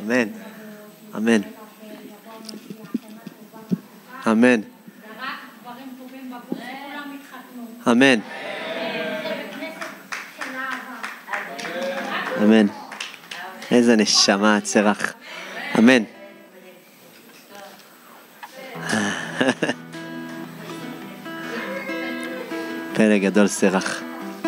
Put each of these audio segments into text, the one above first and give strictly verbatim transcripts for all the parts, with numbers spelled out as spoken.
אמן. אמן. אמן. אמן. אמן. איזה נשמה צרח. אמן. פלא גדול סרח.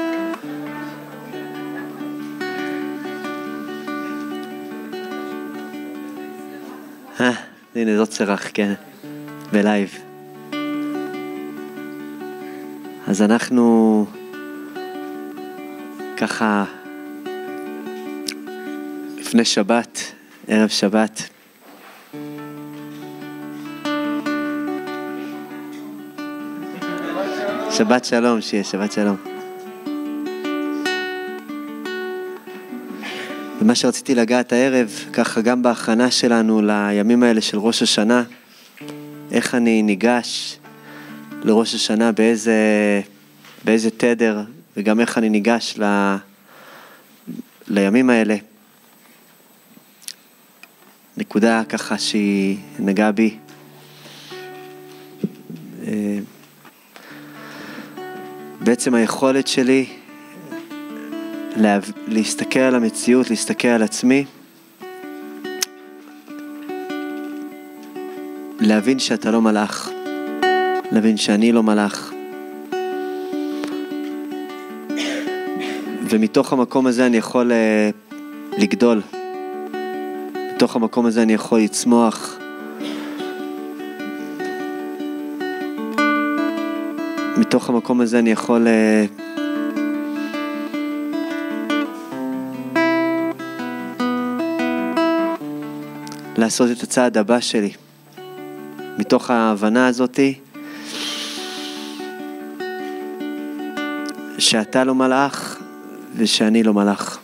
אה, הנה זאת סרח, כן, בלייב. אז אנחנו ככה לפני שבת, ערב שבת, שבת שלום, שיהיה שבת שלום. ומה שרציתי לגעת הערב, ככה גם בהכנה שלנו לימים האלה של ראש השנה, איך אני ניגש לראש השנה, באיזה, באיזה תדר, וגם איך אני ניגש ל, לימים האלה. נקודה ככה שהיא נגעה בי. בעצם היכולת שלי לה, להסתכל על המציאות, להסתכל על עצמי, להבין שאתה לא מלאך, להבין שאני לא מלאך. ומתוך המקום הזה אני יכול uh, לגדול. מתוך המקום הזה אני יכול לצמוח. מתוך המקום הזה אני יכול uh, לעשות את הצעד הבא שלי. מתוך ההבנה הזאתי שאתה לא מלאך ושאני לא מלאך.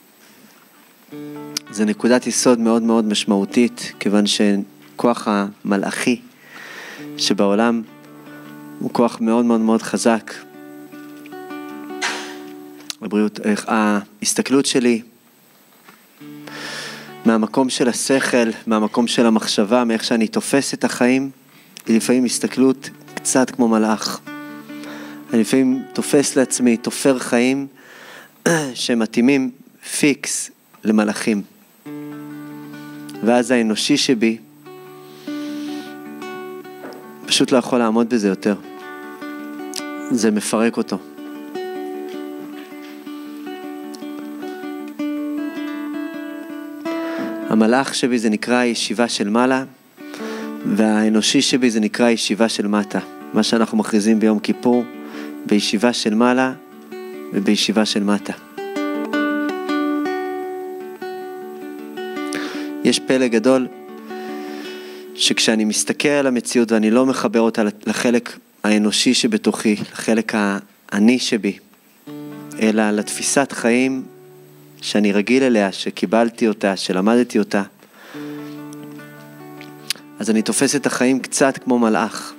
זה נקודת יסוד מאוד מאוד משמעותית, כיוון שכוח המלאכי שבעולם הוא כוח מאוד מאוד מאוד חזק. הבריאות, ההסתכלות שלי מהמקום של השכל, מהמקום של המחשבה, מאיך שאני תופס את החיים, היא לפעמים הסתכלות קצת כמו מלאך. אני לפעמים תופס לעצמי, תופר חיים שמתאימים פיקס למלאכים. ואז האנושי שבי פשוט לא יכול לעמוד בזה יותר. זה מפרק אותו. המלאך שבי זה נקרא ישיבה של מעלה, והאנושי שבי זה נקרא ישיבה של מטה. מה שאנחנו מכריזים ביום כיפור, בישיבה של מעלה ובישיבה של מטה. יש פלא גדול שכשאני מסתכל על המציאות ואני לא מחבר אותה לחלק האנושי שבתוכי, לחלק האני שבי, אלא לתפיסת חיים שאני רגיל אליה, שקיבלתי אותה, שלמדתי אותה, אז אני תופס את החיים קצת כמו מלאך.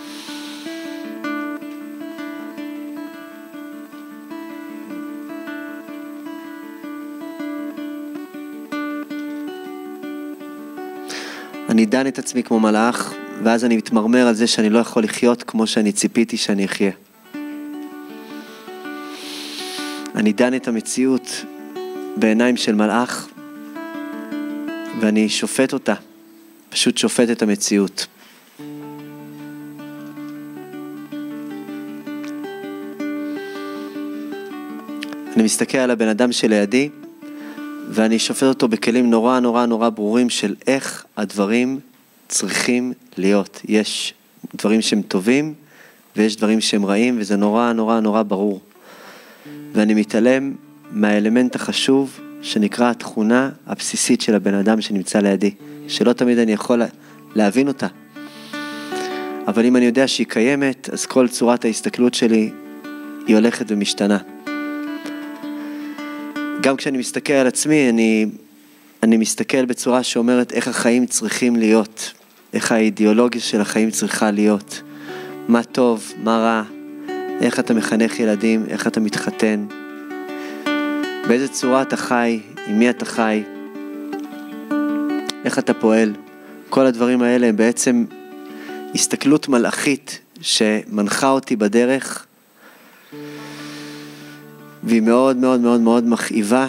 אני דן את עצמי כמו מלאך, ואז אני מתמרמר על זה שאני לא יכול לחיות כמו שאני ציפיתי שאני אחיה. אני דן את המציאות בעיניים של מלאך, ואני שופט אותה, פשוט שופט את המציאות. אני מסתכל על הבן אדם שלידי, ואני שופט אותו בכלים נורא נורא נורא ברורים של איך הדברים צריכים להיות. יש דברים שהם טובים, ויש דברים שהם רעים, וזה נורא נורא נורא ברור. ואני מתעלם מהאלמנט החשוב שנקרא התכונה הבסיסית של הבן אדם שנמצא לידי, שלא תמיד אני יכול להבין אותה. אבל אם אני יודע שהיא קיימת, אז כל צורת ההסתכלות שלי היא הולכת ומשתנה. גם כשאני מסתכל על עצמי, אני, אני מסתכל בצורה שאומרת איך החיים צריכים להיות, איך האידיאולוגיה של החיים צריכה להיות, מה טוב, מה רע, איך אתה מחנך ילדים, איך אתה מתחתן, באיזה צורה אתה חי, עם מי אתה חי. איך אתה פועל. כל הדברים האלה הם בעצם הסתכלות מלאכית שמנחה אותי בדרך, והיא מאוד מאוד מאוד מאוד מכאיבה,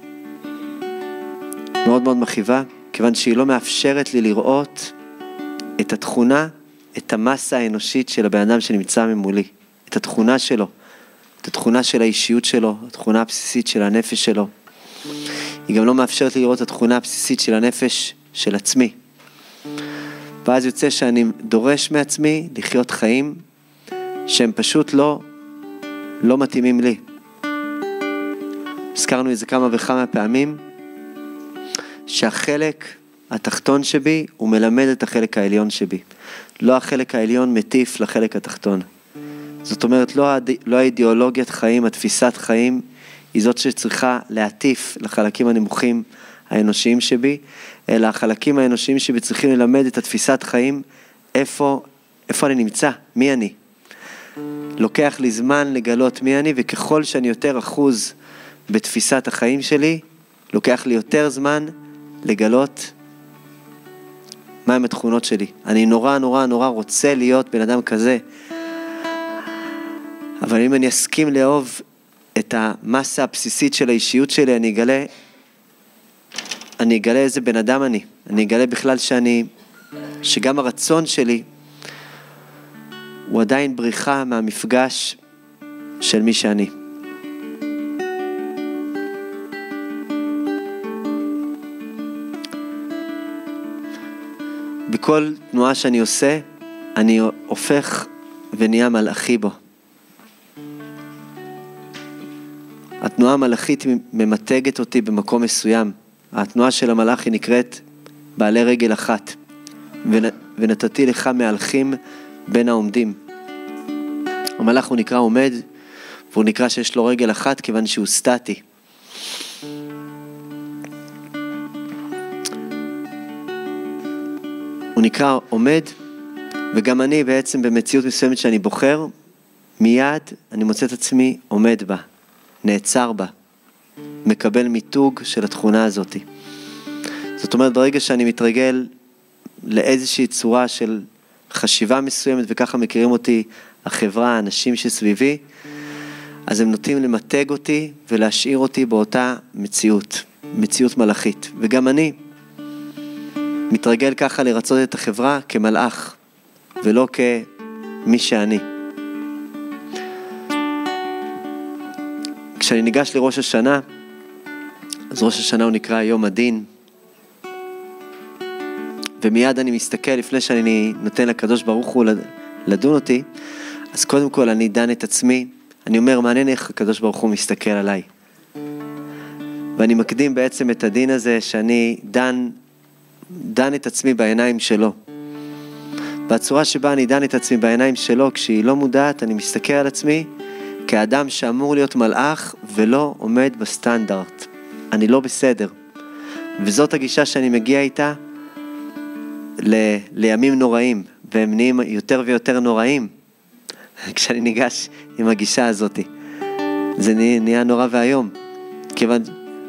מאוד מאוד מכאיבה, כיוון שהיא לא מאפשרת לי לראות את התכונה, את המסה האנושית של הבן אדם שנמצא ממולי, את התכונה שלו, את התכונה של האישיות שלו, התכונה הבסיסית של הנפש שלו. היא גם לא מאפשרת לי לראות את התכונה הבסיסית של הנפש של עצמי. ואז יוצא שאני דורש מעצמי לחיות חיים שהם פשוט לא, לא מתאימים לי. הזכרנו את זה כמה וכמה פעמים, שהחלק התחתון שבי הוא מלמד את החלק העליון שבי. לא החלק העליון מטיף לחלק התחתון. זאת אומרת, לא, לא האידיאולוגיית חיים, התפיסת חיים, היא זאת שצריכה להטיף לחלקים הנמוכים האנושיים שבי, אלא החלקים האנושיים שבי צריכים ללמד את התפיסת חיים, איפה, איפה אני נמצא, מי אני. לוקח לי זמן לגלות מי אני, וככל שאני יותר אחוז בתפיסת החיים שלי, לוקח לי יותר זמן לגלות מהם התכונות שלי. אני נורא נורא נורא רוצה להיות בן אדם כזה, אבל אם אני אסכים לאהוב את המסה הבסיסית של האישיות שלי, אני אגלה, אני אגלה איזה בן אדם אני. אני אגלה בכלל שאני, שגם הרצון שלי הוא עדיין בריחה מהמפגש של מי שאני. בכל תנועה שאני עושה, אני הופך ונהיה מלאכי בו. התנועה המלאכית ממתגת אותי במקום מסוים. התנועה של המלאך היא נקראת בעלי רגל אחת. ונתתי לך מהלכים בין העומדים. המלאך הוא נקרא עומד, והוא נקרא שיש לו רגל אחת כיוון שהוא סטטי. הוא נקרא עומד, וגם אני בעצם במציאות מסוימת שאני בוחר, מיד אני מוצא את עצמי עומד בה, נעצר בה, מקבל מיתוג של התכונה הזאת. זאת אומרת, ברגע שאני מתרגל לאיזושהי צורה של חשיבה מסוימת, וככה מכירים אותי החברה, האנשים שסביבי, אז הם נוטים למתג אותי ולהשאיר אותי באותה מציאות, מציאות מלאכית. וגם אני מתרגל ככה לרצות את החברה כמלאך, ולא כמי שאני. כשאני ניגש לראש השנה, אז ראש השנה הוא נקרא יום הדין, ומיד אני מסתכל לפני שאני נותן לקדוש ברוך הוא לדון אותי, אז קודם כל אני דן את עצמי, אני אומר מעניין איך הקדוש ברוך הוא מסתכל עליי. ואני מקדים בעצם את הדין הזה שאני דן, דן את עצמי בעיניים שלו. והצורה שבה אני דן את עצמי בעיניים שלו, כשהיא לא מודעת, אני מסתכל על עצמי כאדם שאמור להיות מלאך ולא עומד בסטנדרט. אני לא בסדר. וזאת הגישה שאני מגיע איתה ל- לימים נוראים, והם נהיים יותר ויותר נוראים כשאני ניגש עם הגישה הזאת. זה נהיה, נהיה נורא והיום. כיוון...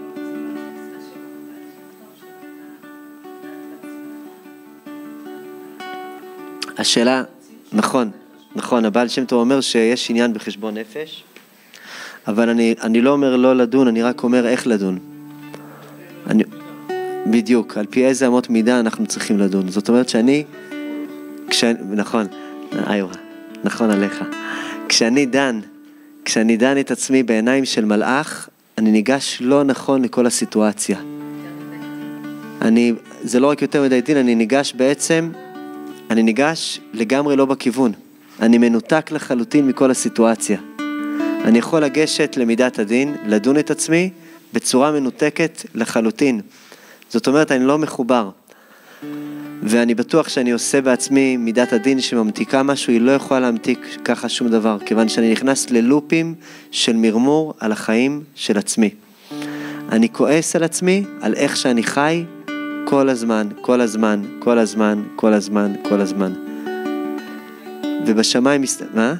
השאלה, נכון, נכון, הבעל שם טוב אומר שיש עניין בחשבון נפש, אבל אני, אני לא אומר לא לדון, אני רק אומר איך לדון. אני, בדיוק, על פי איזה אמות מידה אנחנו צריכים לדון. זאת אומרת שאני, כשאני, נכון, איורה, נכון עליך. כשאני דן, כשאני דן את עצמי בעיניים של מלאך, אני ניגש לא נכון לכל הסיטואציה. אני, זה לא רק יותר מדי דין, אני ניגש בעצם, אני ניגש לגמרי לא בכיוון. אני מנותק לחלוטין מכל הסיטואציה. אני יכול לגשת למידת הדין, לדון את עצמי בצורה מנותקת לחלוטין. זאת אומרת, אני לא מחובר. ואני בטוח שאני עושה בעצמי מידת הדין שממתיקה משהו, היא לא יכולה להמתיק ככה שום דבר, כיוון שאני נכנס ללופים של מרמור על החיים של עצמי. אני כועס על עצמי, על איך שאני חי, כל הזמן, כל הזמן, כל הזמן, כל הזמן, כל הזמן. ובשמיים מסת... מה?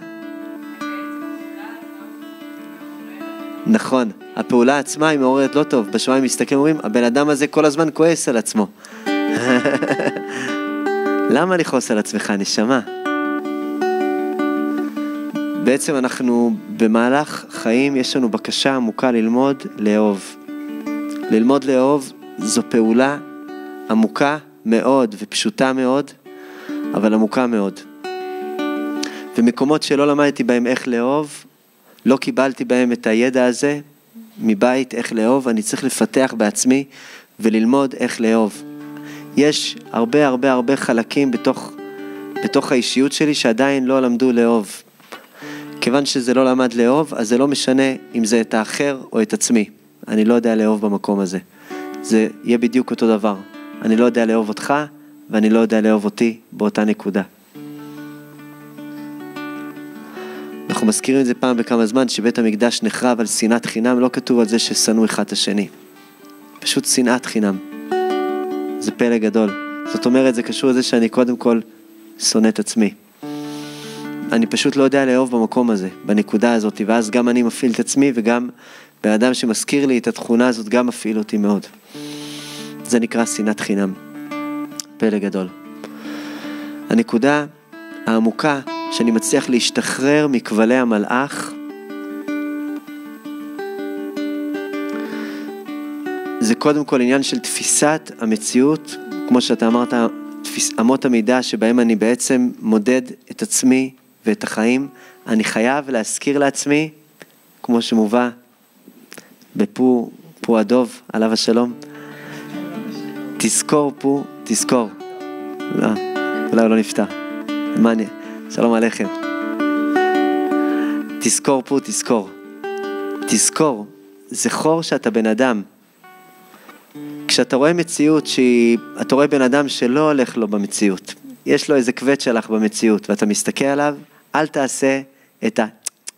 נכון, הפעולה עצמה היא מעוררת לא טוב. בשמיים מסתכלים אומרים, הבן אדם הזה כל הזמן כועס על עצמו. למה לכעוס על עצמך, נשמה? בעצם אנחנו במהלך חיים, יש לנו בקשה עמוקה ללמוד לאהוב. ללמוד לאהוב זו פעולה עמוקה מאוד ופשוטה מאוד, אבל עמוקה מאוד. ומקומות שלא למדתי בהם איך לאהוב, לא קיבלתי בהם את הידע הזה מבית איך לאהוב, אני צריך לפתח בעצמי וללמוד איך לאהוב. יש הרבה הרבה הרבה חלקים בתוך, בתוך האישיות שלי שעדיין לא למדו לאהוב. כיוון שזה לא למד לאהוב, אז זה לא משנה אם זה את האחר או את עצמי. אני לא יודע לאהוב במקום הזה. זה יהיה בדיוק אותו דבר. אני לא יודע לאהוב אותך, ואני לא יודע לאהוב אותי באותה נקודה. אנחנו מזכירים את זה פעם בכמה זמן, שבית המקדש נחרב על שנאת חינם, לא כתוב על זה ששנאו אחד את השני. פשוט שנאת חינם. זה פלא גדול. זאת אומרת, זה קשור לזה שאני קודם כל שונא את עצמי. אני פשוט לא יודע לאהוב במקום הזה, בנקודה הזאת, ואז גם אני מפעיל את עצמי, וגם באדם שמזכיר לי את התכונה הזאת, גם מפעיל אותי מאוד. זה נקרא שנאת חינם. פלא גדול. הנקודה העמוקה, שאני מצליח להשתחרר מכבלי המלאך, זה קודם כל עניין של תפיסת המציאות, כמו שאתה אמרת, תפיס, אמות המידה שבהם אני בעצם מודד את עצמי ואת החיים. אני חייב להזכיר לעצמי, כמו שמובא בפו, פו הדוב, עליו השלום, תזכור פו, תזכור. לא, אולי הוא לא נפטר. מניה, שלום עליכם. תזכור פו, תזכור. תזכור, זכור שאתה בן אדם. כשאתה רואה מציאות שאתה רואה בן אדם שלא הולך לו במציאות, יש לו איזה כבד שלך במציאות, ואתה מסתכל עליו, אל תעשה את ה...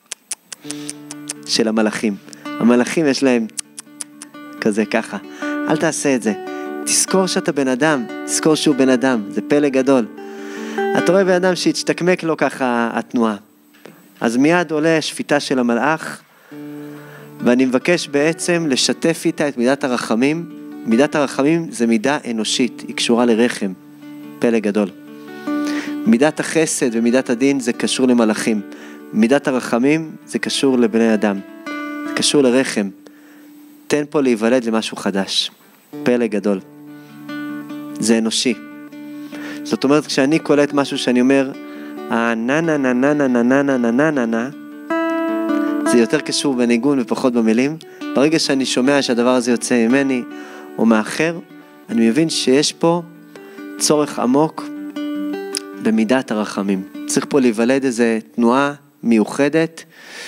של המלאכים. המלאכים יש להם כזה ככה. אל תעשה את זה. תזכור שאתה בן אדם, תזכור שהוא בן אדם, זה פלא גדול. אתה רואה בן אדם שהתשתקמק לו ככה התנועה. אז מיד עולה השפיטה של המלאך, ואני מבקש בעצם לשתף איתה את מידת הרחמים. מידת הרחמים זה מידה אנושית, היא קשורה לרחם, פלא גדול. מידת החסד ומידת הדין זה קשור למלאכים. מידת הרחמים זה קשור לבני אדם, זה קשור לרחם. תן פה להיוולד למשהו חדש, פלא גדול. זה אנושי. זאת אומרת, כשאני קולט משהו שאני אומר, נה נה נה נה נה נה נה נה נה נה נה, זה יותר קשור בניגון ופחות במילים. ברגע שאני שומע שהדבר הזה יוצא ממני או מאחר, אני מבין שיש פה צורך עמוק במידת הרחמים. צריך פה להיוולד איזו תנועה מיוחדת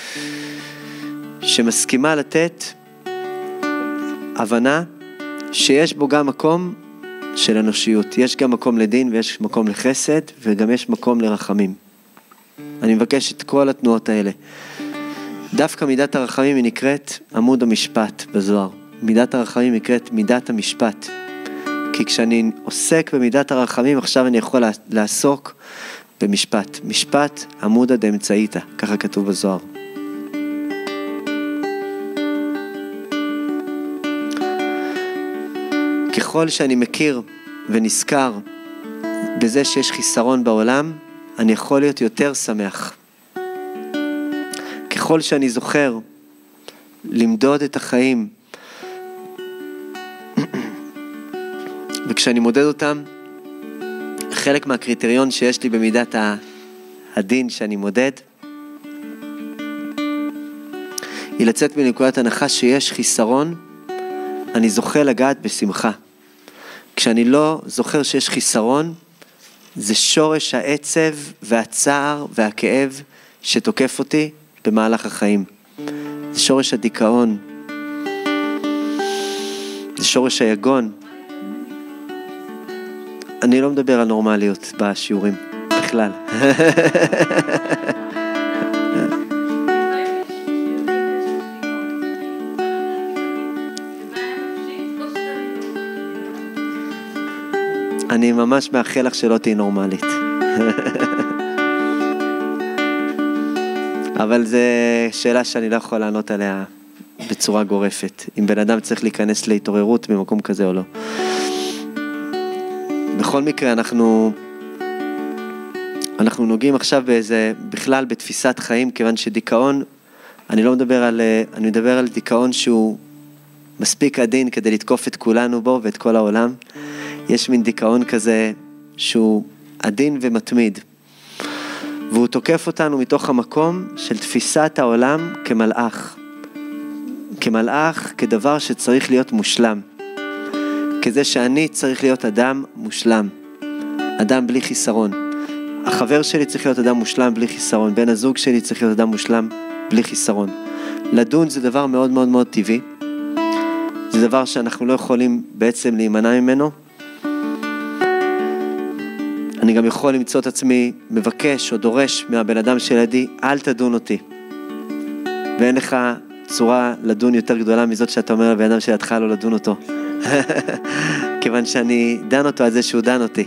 שמסכימה לתת הבנה שיש בו גם מקום של אנושיות. יש גם מקום לדין ויש מקום לחסד וגם יש מקום לרחמים. אני מבקש את כל התנועות האלה. דווקא מידת הרחמים היא נקראת עמוד המשפט בזוהר. מידת הרחמים נקראת מידת המשפט. כי כשאני עוסק במידת הרחמים, עכשיו אני יכול לעסוק במשפט. משפט עמודה דאמצעיתא, ככה כתוב בזוהר. ככל שאני מכיר ונזכר בזה שיש חיסרון בעולם, אני יכול להיות יותר שמח. ככל שאני זוכר למדוד את החיים, וכשאני מודד אותם, חלק מהקריטריון שיש לי במידת הדין שאני מודד, היא לצאת מנקודת הנחה שיש חיסרון, אני זוכה לגעת בשמחה. כשאני לא זוכר שיש חיסרון, זה שורש העצב והצער והכאב שתוקף אותי במהלך החיים. זה שורש הדיכאון. זה שורש היגון. אני לא מדבר על נורמליות בשיעורים, בכלל. אני ממש מאחל לך שלא תהי נורמלית. אבל זו שאלה שאני לא יכול לענות עליה בצורה גורפת. אם בן אדם צריך להיכנס להתעוררות במקום כזה או לא. בכל מקרה, אנחנו, אנחנו נוגעים עכשיו באיזה, בכלל בתפיסת חיים, כיוון שדיכאון, אני לא מדבר על, אני מדבר על דיכאון שהוא מספיק עדין כדי לתקוף את כולנו בו ואת כל העולם. יש מין דיכאון כזה שהוא עדין ומתמיד. והוא תוקף אותנו מתוך המקום של תפיסת העולם כמלאך. כמלאך, כדבר שצריך להיות מושלם. כזה שאני צריך להיות אדם מושלם. אדם בלי חיסרון. החבר שלי צריך להיות אדם מושלם בלי חיסרון. בן הזוג שלי צריך להיות אדם מושלם בלי חיסרון. לדון זה דבר מאוד מאוד מאוד טבעי. זה דבר שאנחנו לא יכולים בעצם להימנע ממנו. אני גם יכול למצוא את עצמי מבקש או דורש מהבן אדם שלידי, אל תדון אותי. ואין לך צורה לדון יותר גדולה מזאת שאתה אומר לבן אדם שלידך לא לדון אותו. כיוון שאני דן אותו על זה שהוא דן אותי.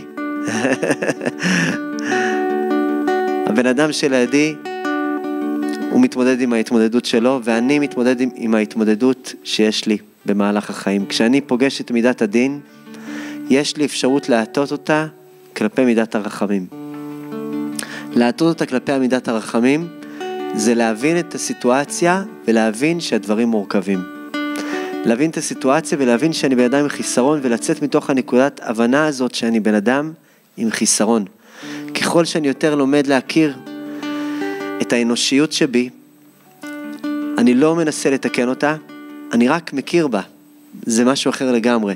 הבן אדם שלידי, הוא מתמודד עם ההתמודדות שלו, ואני מתמודד עם, עם ההתמודדות שיש לי במהלך החיים. כשאני פוגש את מידת הדין, יש לי אפשרות להטות אותה כלפי מידת הרחמים. להטות אותה כלפי מידת הרחמים, זה להבין את הסיטואציה ולהבין שהדברים מורכבים. להבין את הסיטואציה ולהבין שאני בן אדם עם חיסרון, ולצאת מתוך הנקודת הבנה הזאת שאני בן אדם עם חיסרון. ככל שאני יותר לומד להכיר את האנושיות שבי, אני לא מנסה לתקן אותה, אני רק מכיר בה. זה משהו אחר לגמרי.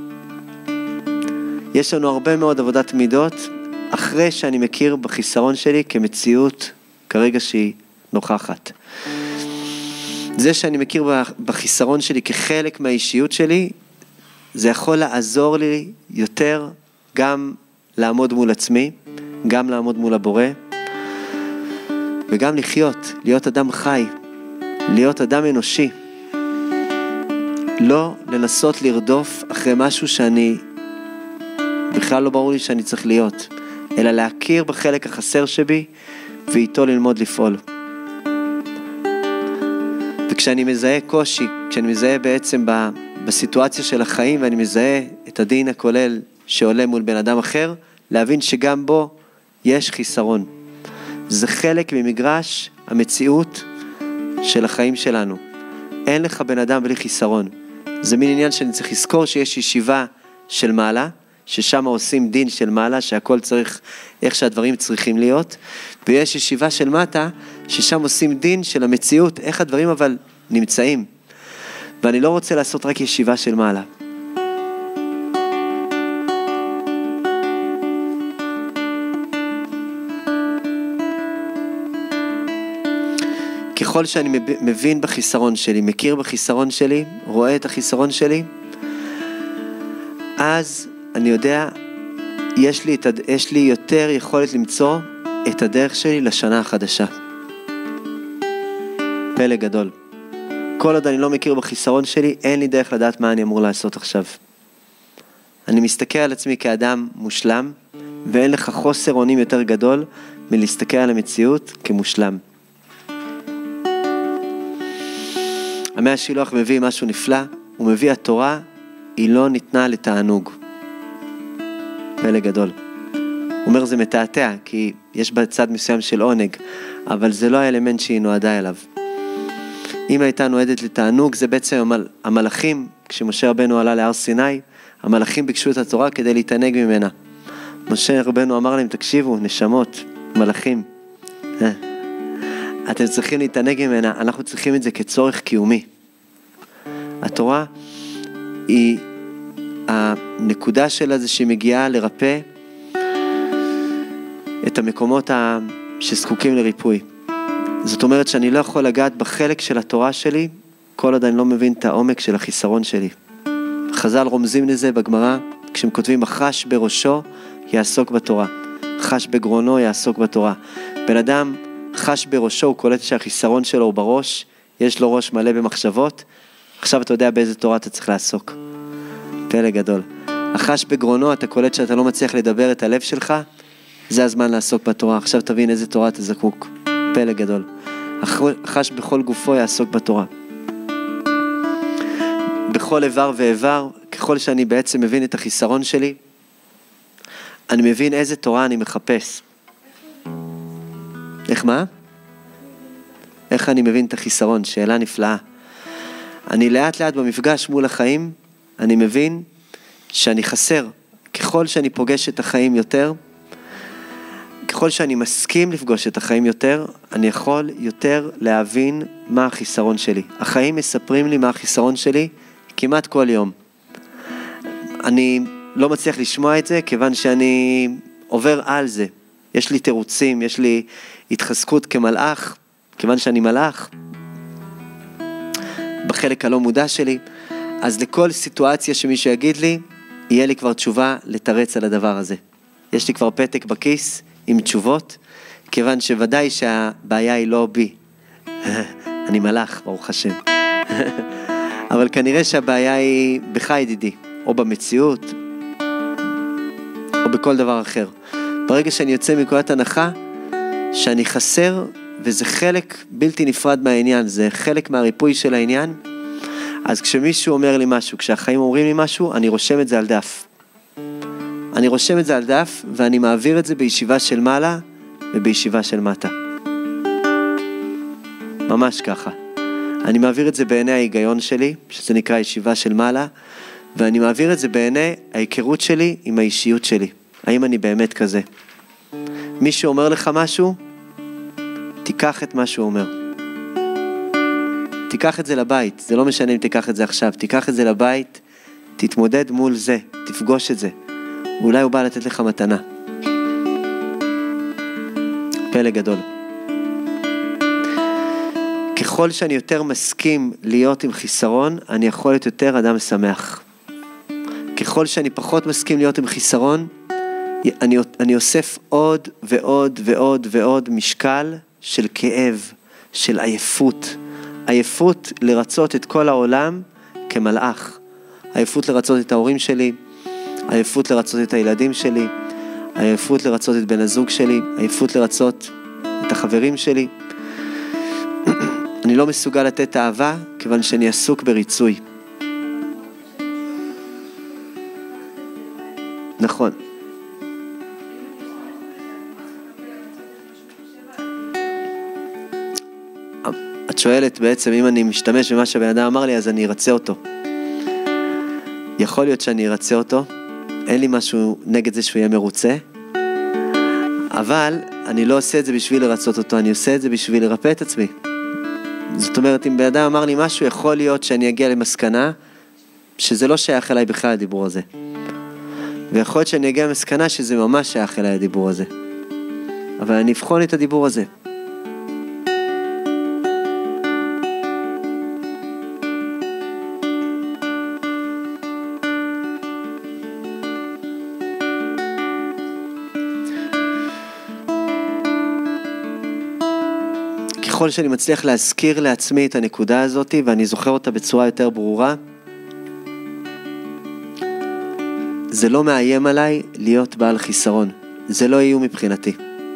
יש לנו הרבה מאוד עבודת מידות, אחרי שאני מכיר בחיסרון שלי כמציאות כרגע שהיא נוכחת. זה שאני מכיר בחיסרון שלי כחלק מהאישיות שלי, זה יכול לעזור לי יותר גם לעמוד מול עצמי, גם לעמוד מול הבורא, וגם לחיות, להיות אדם חי, להיות אדם אנושי. לא לנסות לרדוף אחרי משהו שאני, בכלל לא ברור לי שאני צריך להיות, אלא להכיר בחלק החסר שבי, ואיתו ללמוד לפעול. וכשאני מזהה קושי, כשאני מזהה בעצם ב, בסיטואציה של החיים, ואני מזהה את הדין הכולל שעולה מול בן אדם אחר, להבין שגם בו יש חיסרון. זה חלק ממגרש המציאות של החיים שלנו. אין לך בן אדם בלי חיסרון. זה מין עניין שאני צריך לזכור שיש ישיבה של מעלה, ששם עושים דין של מעלה, שהכל צריך, איך שהדברים צריכים להיות, ויש ישיבה של מטה, ששם עושים דין של המציאות, איך הדברים אבל נמצאים. ואני לא רוצה לעשות רק ישיבה של מעלה. ככל שאני מבין בחיסרון שלי, מכיר בחיסרון שלי, רואה את החיסרון שלי, אז אני יודע, יש לי, את, יש לי יותר יכולת למצוא את הדרך שלי לשנה החדשה. פלא גדול. כל עוד אני לא מכיר בחיסרון שלי, אין לי דרך לדעת מה אני אמור לעשות עכשיו. אני מסתכל על עצמי כאדם מושלם, ואין לך חוסר אונים יותר גדול מלהסתכל על המציאות כמושלם. המאה השילוח מביא משהו נפלא, הוא מביא התורה, היא לא ניתנה לתענוג. פלא גדול. הוא אומר זה מתעתע, כי יש בצד מסוים של עונג, אבל זה לא האלמנט שהיא נועדה אליו. אם הייתה נועדת לתענוג, זה בעצם המל... המלאכים, כשמשה רבנו עלה להר סיני, המלאכים ביקשו את התורה כדי להתענג ממנה. משה רבנו אמר להם, תקשיבו, נשמות, מלאכים, אתם צריכים להתענג ממנה, אנחנו צריכים את זה כצורך קיומי. התורה היא, הנקודה שלה זה שהיא מגיעה לרפא את המקומות שזקוקים לריפוי. זאת אומרת שאני לא יכול לגעת בחלק של התורה שלי, כל עוד אני לא מבין את העומק של החיסרון שלי. חז"ל רומזים לזה בגמרא, כשהם כותבים החש בראשו יעסוק בתורה, חש בגרונו יעסוק בתורה. בן אדם חש בראשו, הוא קולט שהחיסרון שלו הוא בראש, יש לו ראש מלא במחשבות, עכשיו אתה יודע באיזה תורה אתה צריך לעסוק. פלא גדול. החש בגרונו, אתה קולט שאתה לא מצליח לדבר את הלב שלך, זה הזמן לעסוק בתורה, עכשיו תבין איזה תורה אתה זקוק. פלא גדול. החש בכל גופו יעסוק בתורה. בכל איבר ואיבר, ככל שאני בעצם מבין את החיסרון שלי, אני מבין איזה תורה אני מחפש. איך מה? איך אני מבין את החיסרון? שאלה נפלאה. אני לאט לאט במפגש מול החיים, אני מבין שאני חסר. ככל שאני פוגש את החיים יותר, ככל שאני מסכים לפגוש את החיים יותר, אני יכול יותר להבין מה החיסרון שלי. החיים מספרים לי מה החיסרון שלי כמעט כל יום. אני לא מצליח לשמוע את זה, כיוון שאני עובר על זה. יש לי תירוצים, יש לי התחזקות כמלאך, כיוון שאני מלאך, בחלק הלא מודע שלי. אז לכל סיטואציה שמישהו יגיד לי, יהיה לי כבר תשובה לתרץ על הדבר הזה. יש לי כבר פתק בכיס עם תשובות, כיוון שוודאי שהבעיה היא לא בי. אני מלאך, ברוך השם. אבל כנראה שהבעיה היא בך ידידי, או במציאות, או בכל דבר אחר. ברגע שאני יוצא מנקודת הנחה, שאני חסר, וזה חלק בלתי נפרד מהעניין, זה חלק מהריפוי של העניין, אז כשמישהו אומר לי משהו, כשהחיים אומרים לי משהו, אני רושם את זה על דף. אני רושם את זה על דף, ואני מעביר את זה בישיבה של מעלה, ובישיבה של מטה. ממש ככה. אני מעביר את זה בעיני ההיגיון שלי, שזה נקרא ישיבה של מעלה, ואני מעביר את זה בעיני ההיכרות שלי עם האישיות שלי. האם אני באמת כזה? מישהו אומר לך משהו, תיקח את מה שהוא אומר. תיקח את זה לבית, זה לא משנה אם תיקח את זה עכשיו, תיקח את זה לבית, תתמודד מול זה, תפגוש את זה. אולי הוא בא לתת לך מתנה. פלא גדול. ככל שאני יותר מסכים להיות עם חיסרון, אני יכול להיות יותר אדם שמח. ככל שאני פחות מסכים להיות עם חיסרון, אני, אני אוסף עוד ועוד ועוד ועוד משקל של כאב, של עייפות. עייפות לרצות את כל העולם כמלאך. עייפות לרצות את ההורים שלי, עייפות לרצות את הילדים שלי, עייפות לרצות את בן הזוג שלי, עייפות לרצות את החברים שלי. אני לא מסוגל לתת אהבה, כיוון שאני עסוק בריצוי. נכון. את שואלת בעצם, אם אני משתמש במה שהבן אדם אמר לי, אז אני ארצה אותו. יכול להיות שאני ארצה אותו, אין לי משהו נגד זה שהוא יהיה מרוצה, אבל אני לא עושה את זה בשביל לרצות אותו, אני עושה את זה בשביל לרפא את עצמי. זאת אומרת, אם בן אדם אמר לי משהו, יכול להיות שאני אגיע למסקנה, שזה לא שייך אליי בכלל הדיבור הזה. ויכול להיות שאני אגיע למסקנה שזה ממש שייך אליי הדיבור הזה. אבל אני אבחון את הדיבור הזה. ככל שאני מצליח להזכיר לעצמי את הנקודה הזאת, ואני זוכר אותה בצורה יותר ברורה, זה לא מאיים עליי להיות בעל חיסרון. זה לא איום מבחינתי.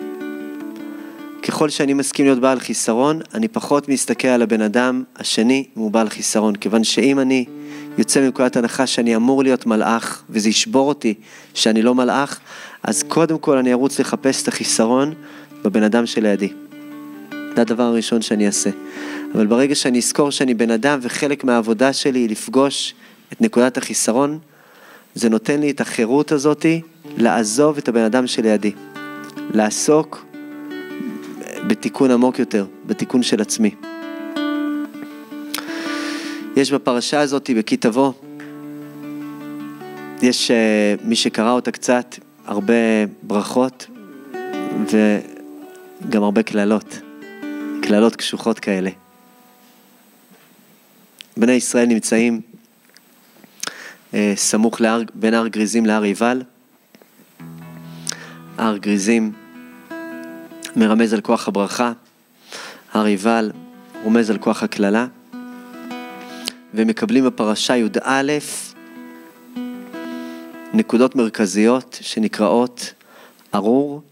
ככל שאני מסכים להיות בעל חיסרון, אני פחות מסתכל על הבן אדם השני אם הוא בעל חיסרון. כיוון שאם אני יוצא מנקודת הנחה שאני אמור להיות מלאך, וזה ישבור אותי שאני לא מלאך, אז קודם כל אני ארוץ לחפש את החיסרון בבן אדם שלידי. זה הדבר הראשון שאני אעשה. אבל ברגע שאני אזכור שאני בן אדם, וחלק מהעבודה שלי היא לפגוש את נקודת החיסרון, זה נותן לי את החירות הזאת לעזוב את הבן אדם שלידי. לעסוק בתיקון עמוק יותר, בתיקון של עצמי. יש בפרשה הזאת, בכי תבוא, יש uh, מי שקרא אותה קצת, הרבה ברכות וגם הרבה כללות. כללות קשוחות כאלה. בני ישראל נמצאים אה, סמוך להר, בין הר גריזים להר עיבל. הר גריזים מרמז על כוח הברכה, הר עיבל רומז על כוח הכללה, ומקבלים בפרשה י' א' נקודות מרכזיות שנקראות ארור,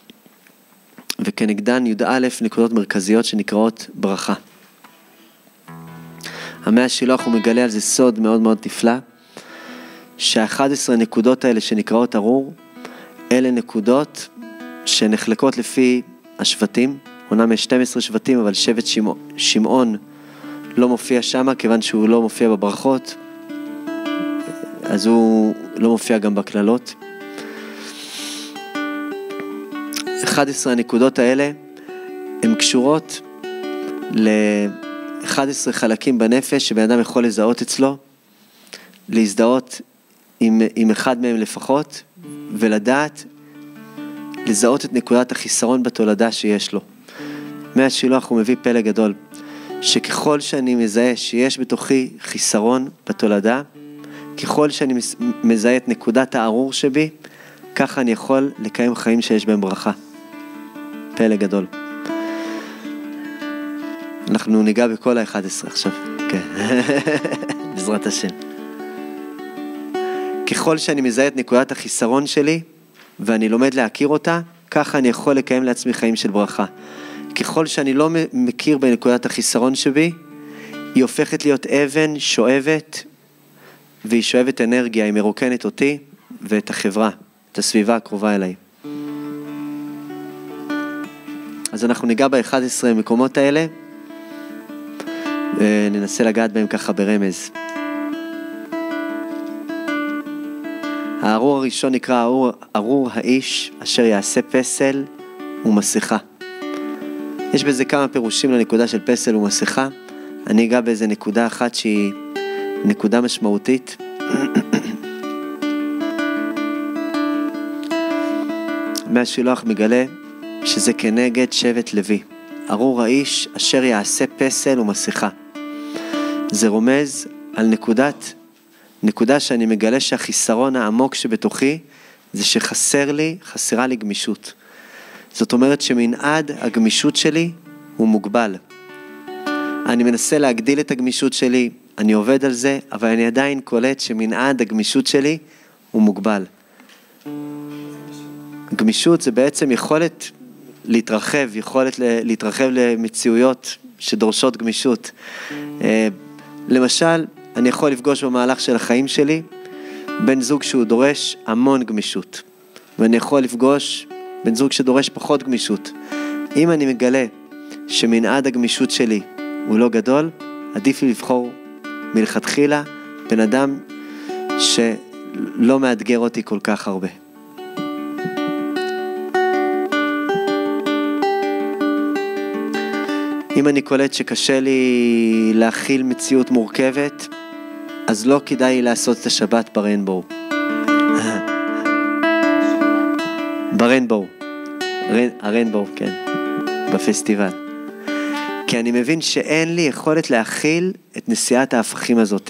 וכנגדן י' א' נקודות מרכזיות שנקראות ברכה. המאה השילוח הוא מגלה על זה סוד מאוד מאוד נפלא, שה-אחת עשרה נקודות האלה שנקראות ארור, אלה נקודות שנחלקות לפי השבטים, אומנם יש שנים עשר שבטים, אבל שבט שמעון לא מופיע שם, כיוון שהוא לא מופיע בברכות, אז הוא לא מופיע גם בכללות. אחת עשרה הנקודות האלה הן קשורות ל-אחד עשר חלקים בנפש שבן אדם יכול לזהות אצלו, להזדהות עם, עם אחד מהם לפחות, ולדעת, לזהות את נקודת החיסרון בתולדה שיש לו. מהשילוח הוא מביא פלא גדול, שככל שאני מזהה שיש בתוכי חיסרון בתולדה, ככל שאני מזהה את נקודת הארור שבי, ככה אני יכול לקיים חיים שיש בהם ברכה. פלא גדול. אנחנו ניגע בכל ה-אחד עשר עכשיו. כן. בעזרת השם. ככל שאני מזהה את נקודת החיסרון שלי, ואני לומד להכיר אותה, ככה אני יכול לקיים לעצמי חיים של ברכה. ככל שאני לא מכיר בנקודת החיסרון שבי, היא הופכת להיות אבן שואבת, והיא שואבת אנרגיה, היא מרוקנת אותי ואת החברה, את הסביבה הקרובה אליי. אז אנחנו ניגע ב-אחד עשר מקומות האלה, וננסה לגעת בהם ככה ברמז. הארור הראשון נקרא ארור, ארור האיש אשר יעשה פסל ומסכה. יש בזה כמה פירושים לנקודה של פסל ומסכה. אני אגע באיזה נקודה אחת שהיא נקודה משמעותית. מהשילוח מגלה שזה כנגד שבט לוי. ארור האיש אשר יעשה פסל ומסכה. זה רומז על נקודת, נקודה שאני מגלה שהחיסרון העמוק שבתוכי זה שחסר לי, חסרה לי גמישות. זאת אומרת שמנעד הגמישות שלי הוא מוגבל. אני מנסה להגדיל את הגמישות שלי, אני עובד על זה, אבל אני עדיין קולט שמנעד הגמישות שלי הוא מוגבל. גמישות זה בעצם יכולת להתרחב, יכולת להתרחב למציאויות שדורשות גמישות. למשל, אני יכול לפגוש במהלך של החיים שלי בן זוג שהוא דורש המון גמישות, ואני יכול לפגוש בן זוג שדורש פחות גמישות. אם אני מגלה שמנעד הגמישות שלי הוא לא גדול, עדיף לי לבחור מלכתחילה בן אדם שלא מאתגר אותי כל כך הרבה. אם אני קולט שקשה לי להכיל מציאות מורכבת, אז לא כדאי לעשות את השבת ברנבואו. ברנבואו. הרנבואו, כן. בפסטיבל. כי אני מבין שאין לי יכולת להכיל את נסיעת ההפכים הזאת.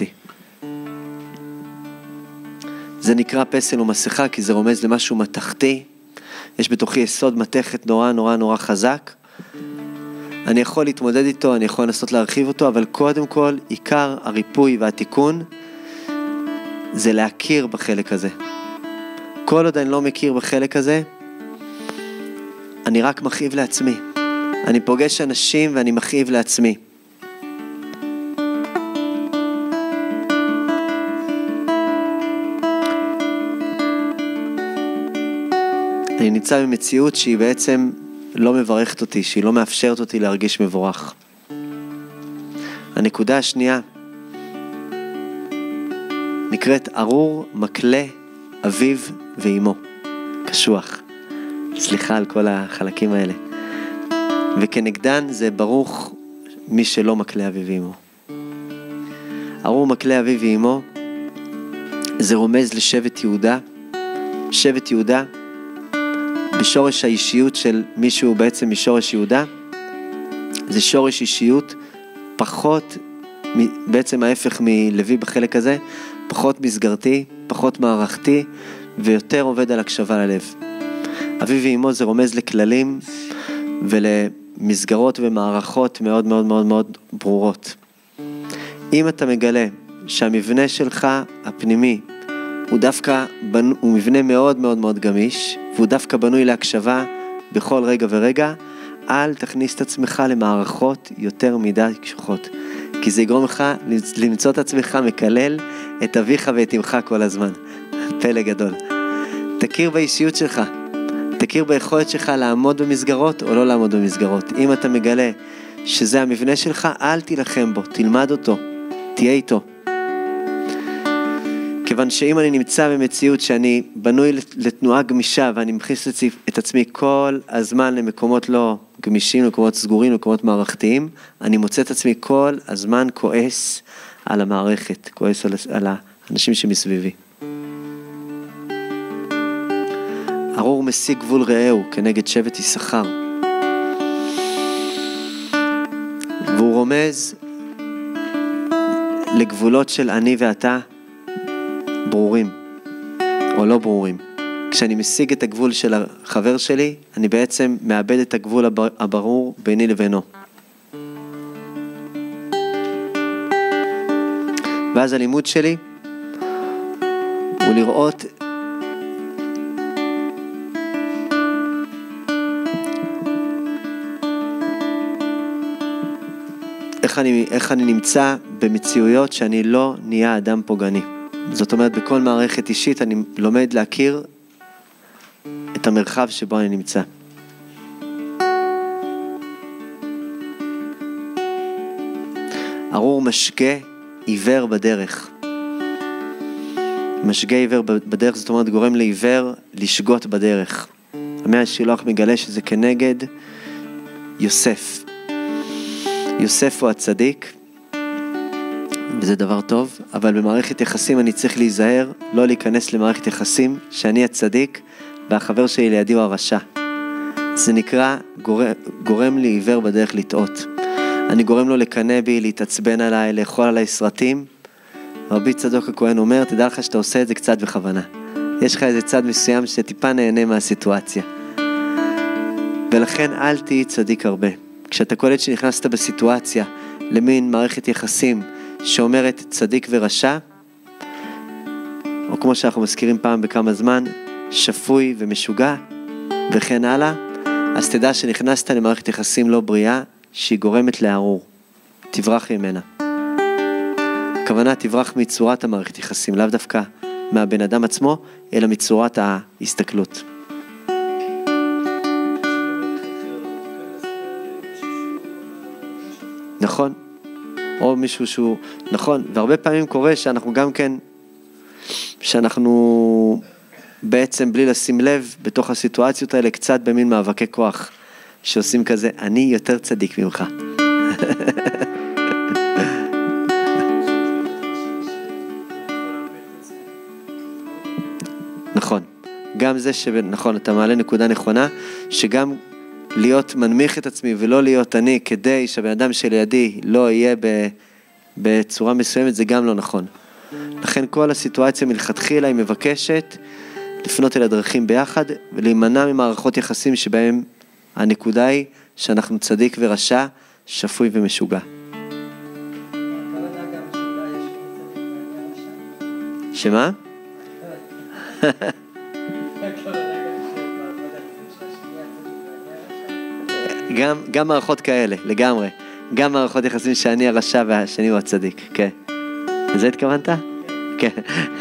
זה נקרא פסל ומסכה, כי זה רומז למשהו מתכתי. יש בתוכי יסוד מתכת נורא נורא נורא חזק. אני יכול להתמודד איתו, אני יכול לנסות להרחיב אותו, אבל קודם כל, עיקר הריפוי והתיקון, זה להכיר בחלק הזה. כל עוד אני לא מכיר בחלק הזה, אני רק מכאיב לעצמי. אני פוגש אנשים ואני מכאיב לעצמי. אני נמצא במציאות שהיא בעצם לא מברכת אותי, שהיא לא מאפשרת אותי להרגיש מבורך. הנקודה השנייה נקראת ארור מקלה אביו ואימו. קשוח. סליחה על כל החלקים האלה. וכנגדן זה ברוך מי שלא מקלה אביו ואימו. ארור מקלה אביו ואימו זה רומז לשבט יהודה. שבט יהודה בשורש האישיות של מישהו בעצם משורש יהודה, זה שורש אישיות פחות, בעצם ההפך מלוי בחלק הזה, פחות מסגרתי, פחות מערכתי, ויותר עובד על הקשבה ללב. אביו ואימו זה רומז לכללים ולמסגרות ומערכות מאוד מאוד מאוד מאוד ברורות. אם אתה מגלה שהמבנה שלך הפנימי הוא דווקא, הוא מבנה מאוד מאוד מאוד גמיש, והוא דווקא בנוי להקשבה בכל רגע ורגע, אל תכניס את עצמך למערכות יותר מדי קשוחות. כי זה יגרום לך למצוא את עצמך מקלל את אביך ואת אמך כל הזמן. פלא גדול. תכיר באישיות שלך, תכיר ביכולת שלך לעמוד במסגרות או לא לעמוד במסגרות. אם אתה מגלה שזה המבנה שלך, אל תילחם בו, תלמד אותו, תהיה איתו. כיוון שאם אני נמצא במציאות שאני בנוי לתנועה גמישה, ואני מכניס את עצמי כל הזמן למקומות לא גמישים, למקומות סגורים, למקומות מערכתיים, אני מוצא את עצמי כל הזמן כועס על המערכת, כועס על, על האנשים שמסביבי. ארור משיג גבול רעהו כנגד שבט יששכר. והוא רומז לגבולות של אני ואתה ברורים או לא ברורים. כשאני משיג את הגבול של החבר שלי, אני בעצם מאבד את הגבול הברור ביני לבינו. ואז הלימוד שלי הוא לראות איך אני, איך אני נמצא במציאויות שאני לא נהיה אדם פוגעני. זאת אומרת, בכל מערכת אישית אני לומד להכיר את המרחב שבו אני נמצא. ארור משגה עיוור בדרך. משגה עיוור בדרך, זאת אומרת, גורם לעיוור לשגות בדרך. המאה השילוח מגלה שזה כנגד יוסף. יוסף הוא הצדיק, וזה דבר טוב, אבל במערכת יחסים אני צריך להיזהר, לא להיכנס למערכת יחסים שאני הצדיק, והחבר שלי לידי הוא הרשע. זה נקרא גורם, גורם לי עיוור בדרך לטעות. אני גורם לו לקנא בי, להתעצבן עליי, לאכול עליי סרטים. רבי צדוק הכהן אומר, תדע לך שאתה עושה את זה קצת בכוונה. יש לך איזה צד מסוים שטיפה נהנה מהסיטואציה. ולכן אל תהי צדיק הרבה. כשאתה קולט שנכנסת בסיטואציה למין מערכת יחסים שאומרת צדיק ורשע, או כמו שאנחנו מזכירים פעם בכמה זמן, שפוי ומשוגע וכן הלאה, אז תדע שנכנסת למערכת יחסים לא בריאה שהיא גורמת לארור. תברח ממנה. הכוונה תברח מצורת המערכת יחסים, לאו דווקא מהבן אדם עצמו, אלא מצורת ההסתכלות. נכון, או מישהו שהוא, נכון, והרבה פעמים קורה שאנחנו גם כן, שאנחנו בעצם בלי לשים לב בתוך הסיטואציות האלה קצת במין מאבקי כוח, שעושים כזה, אני יותר צדיק ממך. נכון, גם זה שנכון, אתה מעלה נקודה נכונה, שגם להיות מנמיך את עצמי ולא להיות אני כדי שהבן אדם שלידי לא יהיה בצורה מסוימת, זה גם לא נכון. לכן כל הסיטואציה מלכתחילה היא מבקשת לפנות אל הדרכים ביחד ולהימנע ממערכות יחסים שבהם הנקודה היא שאנחנו צדיק ורשע, שפוי ומשוגע. שמה? גם, גם מערכות כאלה, לגמרי. גם מערכות יחסים שאני הרשע והשני הוא הצדיק, כן. לזה התכוונת? כן.